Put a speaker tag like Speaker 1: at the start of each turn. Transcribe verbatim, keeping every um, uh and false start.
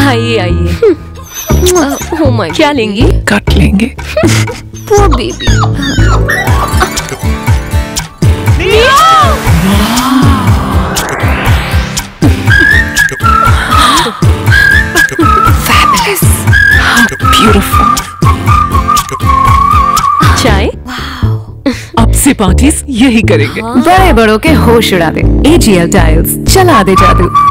Speaker 1: आइए आइए। Oh my, क्या लेंगी?
Speaker 2: कट लेंगे।
Speaker 1: Poor baby.
Speaker 2: Fabulous. How beautiful.
Speaker 1: चाय?
Speaker 2: अब से पार्टीज यही करेंगे। बड़े बड़ों के होश उड़ा दे। A G L टाइल्स, चला दे जादू।